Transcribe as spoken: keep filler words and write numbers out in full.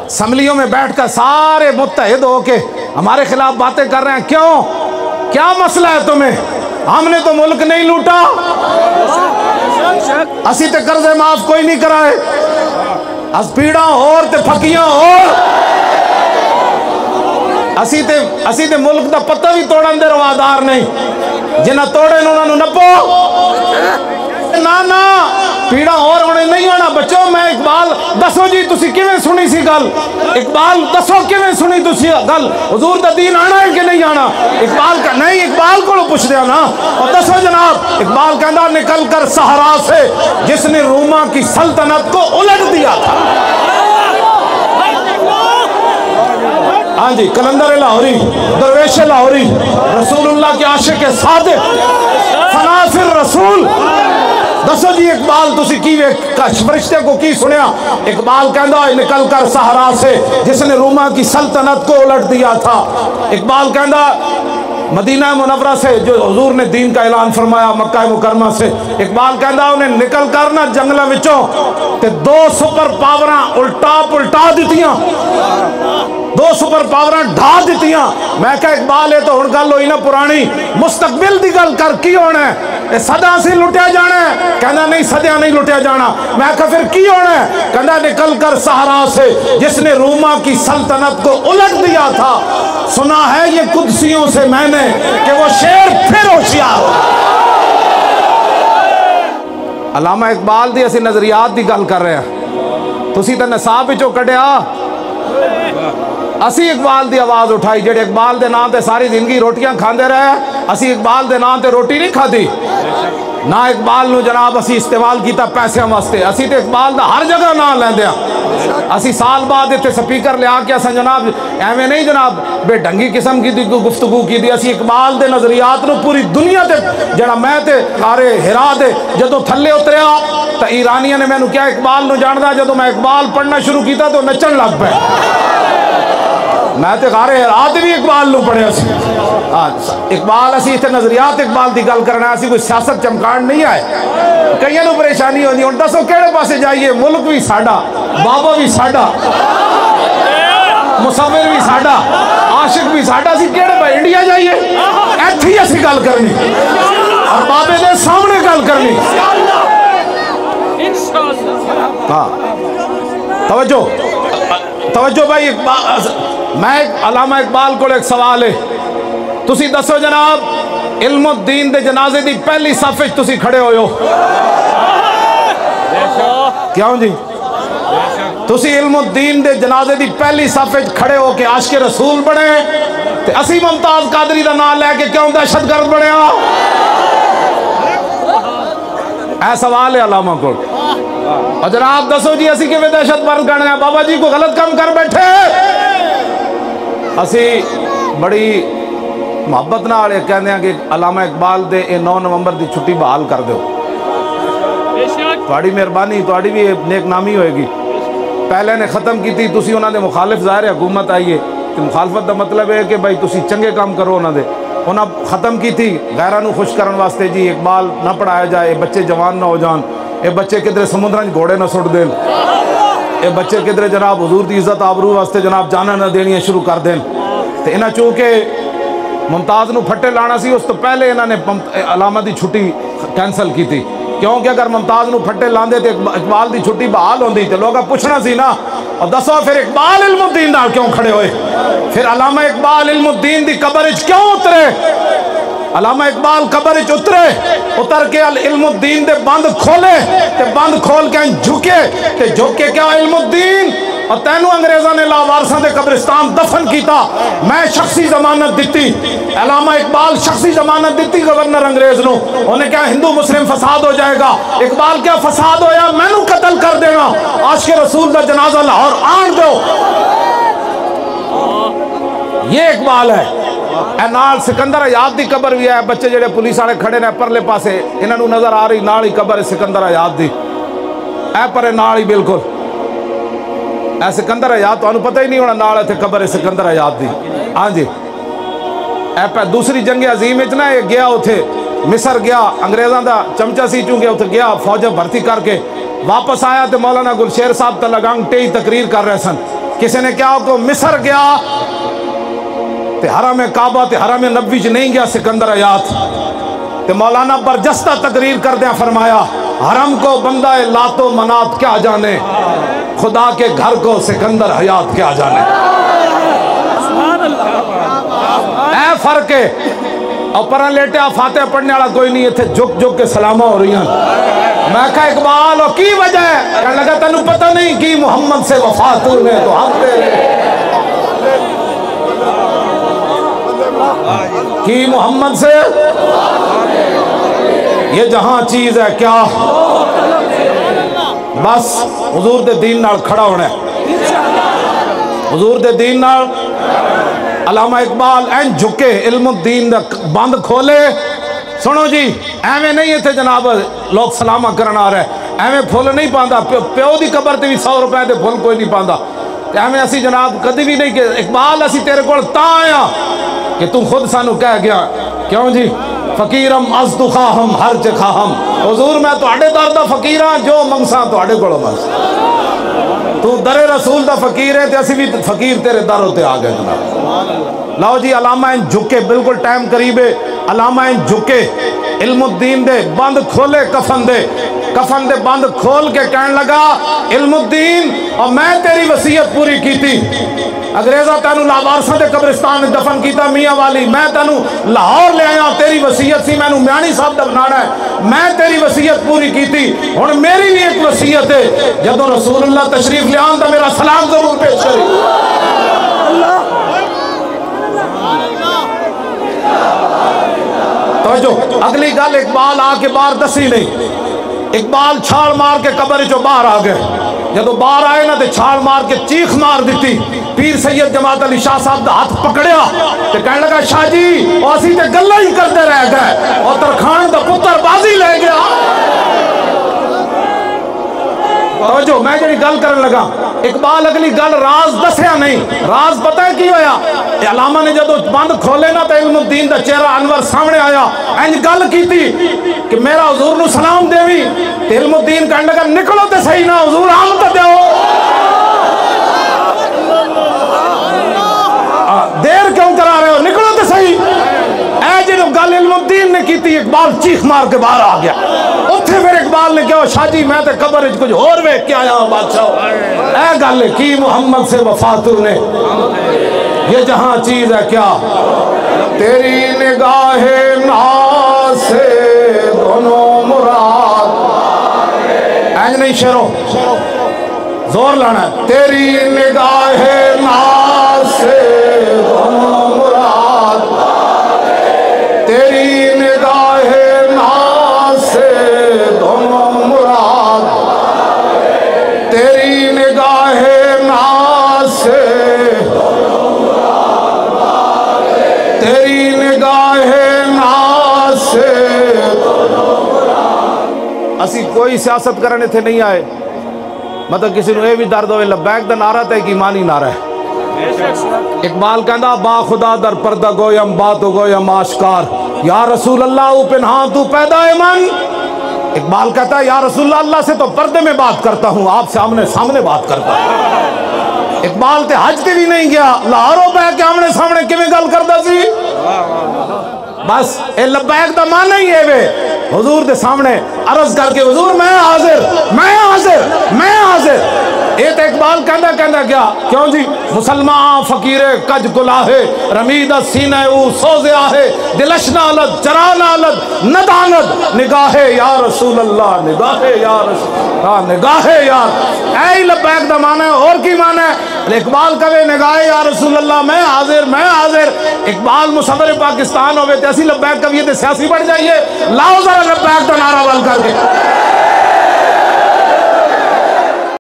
اسمبلیوں میں بیٹھ کر سارے متحد ہو کے ہمارے خلاف باتیں کر رہے ہیں. کیوں؟ کیا مسئلہ ہے تمہیں؟ ہم نے تو ملک نہیں لوٹا، اسی تے قرضے معاف کوئی نہیں کرائے، اس پیڑاں اور تے پھکیاں اور اسی تے اسی تے ملک دا پتہ بھی توڑن دے روادار نہیں، جنہ توڑے انہوں نے نپو نا نا پیڑا اور ہونے نہیں ہونا. بچوں میں اقبال دسو جی تسی کیویں سنی سی گل؟ اقبال دسو کیویں سنی تسی گل؟ حضور دا دین آنا ہے کہ نہیں آنا؟ اقبال کا نہیں، اقبال کو پوچھ دیا نا. اور دسو جناب، اقبال کہندا نکل کر صحرا سے جس نے روما کی سلطنت کو الٹ دیا تھا. ہاں جی، کلندر لاہوری، درویش لاہوری، رسول اللہ کے عاشق صادق، فناصر رسول. دسو جی اقبال تسی کی فرشتے کو کی سنیا؟ اقبال کہندا نکل کر صحرا سے جس نے روما کی سلطنت کو الٹ دیا تھا. اقبال کہندا مدینہ منورہ سے جو حضور نے دین کا اعلان فرمایا مکہ مکرمہ سے، اقبال کہندا انہیں نکل کر نہ جنگلہ وچوں تے دو سپر پاوراں الٹا پلٹا دیتیاں، دو سپر پاوراں ڈھا دیتیاں. میں کہا اقبال ہے تو ہن گل ہوئی نا پرانی، مستقبل دی گل کر کی ہونا ہے؟ اے صدا سے لٹیا جانا ہے؟ کہنا نہیں صدیاں نہیں لٹیا جانا. میں کہا پھر کی ہونا ہے؟ کہنا نکل کر صحرا سے جس نے روما کی سلطنت کو الٹ دیا تھا. سنا ہے یہ قدسیوں سے میں نے کہ وہ شیر پھر ہوشیار ہو. علامہ اقبال دی اسی نظریات دی گل کر رہے ہیں، تسی تے نصاب وچوں کڈیا. اسی اقبال دی آواز اٹھائی جڑے اقبال دے نام تے ساری زندگی روٹیاں کھاندے رہے. اسی اقبال دے نام تے روٹی نہیں کھادی، نہ اقبال نو جناب اسی استعمال کیتا پیسے واسطے. اسی تے اقبال دا ہر جگہ نام لیندے ہاں. اسی سال بعد اتنے سپیکر لیا کے اساں جناب ایویں نہیں جناب بے ڈھنگی قسم کی گفتگو کی دی. اسی اقبال دے نظریات نو پوری دنیا تے جڑا میں تے غارے ہرا دے جدوں تھلے اتریا تو ایرانیاں نے مینوں کیا اقبال نو جاندا؟ جدوں میں اقبال پڑھنا شروع کیتا تو نچن لگ پے. میں تے غارے ہرا تے بھی اقبال نو پڑھیا سی. اقبال اسی اتنے نظریات اقبال دی گل کرنا، اسی کوئی سیاست چمکان نہیں آئے. کئیاں نو پریشانی ہوندی ہن دسو کیڑے پاسے جائیے؟ ملک بھی ساڈا، بابا بھی ساڈا، مصور بھی ساڈا، عاشق بھی ساڈا. اسی کیڑے پاسے انڈیا جائیے؟ ایتھے ہی اسی گل کرنی اور بابے دے سامنے گل کرنی. ہاں توجہ توجہ بھائی. میں علامہ اقبال کو ایک سوال ہے، تسی دسو جناب علم الدین دے جنازے دی پہلی صف وچ تسی کھڑے ہوئے ہو کیوں جی؟ تسی علم الدین دے جنازے دی پہلی صف وچ کھڑے ہو کے عاشق رسول بنے تے اسی ممتاز قادری دا نام لے کے کیوں دہشت گرد بنے ہو؟ اے سوال ہے علامہ کو. اور جناب دسو جی اسی کے دہشت گرد کرنے ہیں؟ بابا جی کو غلط کام کر بیٹھے. اسی بڑی محبت نال کہندے ہیں کہ علامہ اقبال دے اے نو نومبر دی چھٹی بحال کر دو. تھوڑی مہربانی، تھوڑی بھی نیک نامی ہوئے گی. پہلے نے ختم کی تھی، تسی انہاں دے مخالف ظاہر ہے حکومت آئیے کہ مخالفت دا مطلب ہے کہ بھائی تسی چنگے کام کرو. انہاں دے انہاں ختم کی تھی غیرہ نو خوش کرن واسطے جی اقبال نہ پڑھایا جائے، بچے جوان نہ ہو جان، اے بچے کدھر سمندران گھوڑے نہ سٹ دین، اے بچے کدھر جناب حضور دی عزت آبرو واسطے جناب جانا نہ دینی شروع کر دین. تے انہاں چونکہ ممتاز نو پھٹے لانا سی اس تو پہلے انہاں نے علامہ دی چھٹی کینسل کی تھی، کیونکہ اگر ممتاز نو پھٹے لاندے تے اقبال دی چھٹی بحال ہوندی تے لوگا پوچھنا سی نا. اور دسو پھر اقبال علم الدین نال کیوں کھڑے ہوئے؟ پھر علامہ اقبال علم الدین دی قبر وچ کیوں اترے؟ علامہ اقبال قبر وچ اترے، اتر کے علم الدین دے بند کھولے تے بند کھول کے جھکے تے جھک کے کیا علم الدین اور تینوں انگریزاں نے لاوارساں دے قبرستان دفن کیتا، میں شخصی ضمانت دیتی. علامہ اقبال شخصی ضمانت دیتی گورنر انگریز نو. انہیں کیا ہندو مسلم فساد ہو جائے گا؟ اقبال کیا فساد ہویا؟ میں نو قتل کر دینا، عاشق رسول دا جنازہ لاہور آن دو. یہ اقبال ہے. اے نال سکندر حیات دی قبر بھی ہے. بچے جڑے پولیس والے کھڑے نے پرلے پاسے انہاں نو نظر آ رہی نال ہی قبر سکندر حیات دی. اے پر نال ہی بالکل اے سکندر حیات تو انہوں پتہ ہی نہیں ہونا نال تھے قبر سکندر حیات دی. ہاں جی اے پہ دوسری جنگ عظیم اتنا ہے گیا اتھے مصر گیا، انگریزاں دا چمچہ سی چونکہ اتھے گیا فوج بھرتی کر کے واپس آیا تے مولانا گلشیر صاحب تا لگانگ ٹئی تقریر کر رہے سن. کسی نے کیا کہ مصر گیا تے حرم کعبہ تے حرم نبوی چ نہیں گیا سکندر حیات، تے مولانا برجستہ تقریر کردیا فرمایا حرم کو بندہ لات و منات کیا جانے، خدا کے گھر کو سکندر حیات کیا جانے۔ اے فرق ہے، اور پرہ لیٹیا فاتحہ پڑھنے والا کوئی نہیں، اتھے جھک جھک کے سلامہ ہو رہی ہیں۔ میں کہا اقبال اور کی وجہ ہے؟ کہنے لگا تنو پتہ نہیں کی محمد سے وفات نے تو ہم دے کی محمد سے یہ جہاں چیز ہے کیا بس حضور دے دین نال کھڑا ہونا ہے، حضور دے دین نال۔ علامہ اقبال این جھکے علم الدین دا بند کھولے، سنو جی ایویں نہیں ہے تھے جناب لوگ سلامہ کرنا آ رہے ہیں، ایویں پھول نہیں پاندہ، پیو دی قبر تے بھی سو روپے دے پھول کوئی نہیں پاندہ، ایویں اسی جناب کدی بھی نہیں کہ اقبال اسی تیرے کو تا آیا کہ تم خود سانو کہہ گیا کیوں جی فقیرم از تو خواہم ہر چے خواہم، حضور میں تو اڑے دار دا فقیران جو منگساں تو اڑے کو منگساں، تو در رسول دا فقیر ہے تے اسی بھی فقیر تیرے در ہوتے آگئے جناب۔ لاؤ جی علامہ ان جھکے بالکل ٹائم قریبے، علامہ ان جھکے علم الدین دے بند کھولے کفن دے، کفن دے بند کھول کے کہنے لگا علم الدین اور میں تیری وصیت پوری کی تھی، انگریزہ تینو لاوارساں دے قبرستان دفن کیتا میاں والی، میں تینو لاہور لے آیا، تیری وصیت سی میں نو میانی صاحب دا بنانا ہے، میں تیری وصیت پوری کی تھی، اور میری بھی ایک وصیت ہے جدو رسول اللہ تشریف لے آن دا میرا سلام ضرور پیش کرے۔ توجہ اگلی گل اقبال آ کے باہر دسی نہیں، اقبال چھال مار کے قبر جو باہر آ گئے، جدو باہر آئے نا تے چھال مار کے چیخ مار دیتی، پیر سید جماعت علی شاہ صاحب دا ہاتھ پکڑیا تے کہنے لگا شاہ جی اور اسی تے گلہ ہی کرتے رہ گئے اور ترخان دا پتر بازی لے گیا۔ توجہ میں جنہی گل کرنے لگا اقبال اگلی گل راز دسیا نہیں، راز پتہ ہے کی ہویا، علامہ نے جدو بند کھولے نا تے علم الدین دا چہرہ انور سامنے آیا، اینج گل کی تھی کہ میرا حضور نو سلام دیوی، تے علم الدین کہنے لگا نکلو تے صحیح نا حضور آم تا دیو، دیر کیوں کرا رہے ہو نکلو تے صحیح، اے جنہو گل علم الدین نے کی تھی اقبال چیخ مار کے باہر آ گیا، اتھے پھر اقبال نے کہا شاہ جی میں تے قبر اچھ کچھ اور وے کیا آیا ہوں بادشاہ، اے گل کی محمد سے وفات نے یہ جہاں چیز ہے کیا تیری نگاہ ناز سے دونوں مراد، اینج نہیں شیرو زور لانا ہے، تیری نگاہ ناز سے دونوں مراد، تیری نگاہ ناز سے دونوں مراد، تیری نگاہ ناز سے تیری نگاہ ناز سے اسی کوئی سیاست کرنے تھے نہیں آئے، مطلب کسی نے بھی درد ہوئے لبیک دا نعرہ تے ایک ایمانی نعرہ ہے۔ اقبال کہندا با خدا در پردہ گویم بات گویم آشکار، یا رسول اللہ او پنہاں تو پیدا من، اقبال کہتا ہے یا رسول اللہ اللہ سے تو پردے میں بات کرتا ہوں، آپ سے آمنے سامنے بات کرتا ہوں۔ اقبال تے حج تے بھی نہیں گیا، لاہوروں پہ کے آمنے سامنے کیویں گل کردا سی، بس اے لبیک دا معنی ہی ہے وے حضور دے سامنے عرض کر کے حضور میں حاضر میں حاضر میں حاضر، اے تے اقبال کہندا کہندا کیا کیوں جی مسلمان فقیر کج گلاہے رمید سینہ او سوزے آہے دلش نالد چرا نالد نداند نگاہ یا رسول اللہ نگاہ یا رسول اللہ نگاہ یا اے لبیک دا معنی ہے، اور کی معنی ہے اقبال کہے نگاہ یا رسول اللہ میں حاضر میں حاضر، اقبال مصور پاکستان ہوئے تے اسی لبیک کہیے تے سیاسی بڑھ جائیے، لاؤ ذرا لبیک دا نعرہ بل کر کے